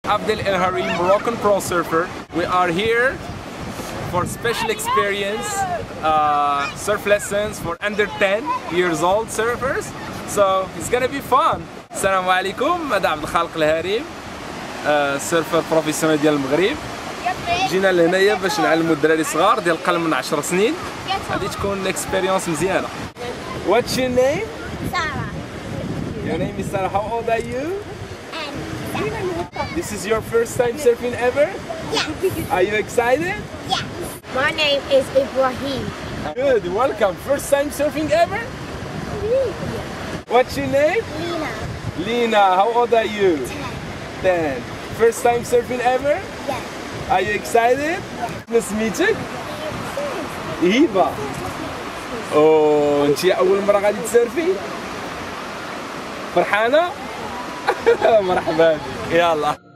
Abdel El Hari, Moroccan pro surfer. We are here for special experience surf lessons for under 10 years old surfers. So it's gonna be fun. السلام عليكم، أنا عبد الخالق الهريم، سيرفر بروفيسيونيل ديال المغرب. جينا لهنايا باش نعلموا الدراري الصغار ديال القل من 10 سنين. غادي تكون اكسبيريونس مزيانة. What's your name? Sarah. Your name is Sarah. How old are you? And This is your first time surfing ever? yes. Are you excited? Yes. My name is Ibrahim. Good, welcome. First time surfing ever? What's your name? Lina. Lina, how old are you? 10. First time surfing ever? Yes. Are you excited? نسميتك؟ هبة. أوه، أنتي أول مرة غادي تسرفي؟ فرحانة؟ مرحبا بك، يلا.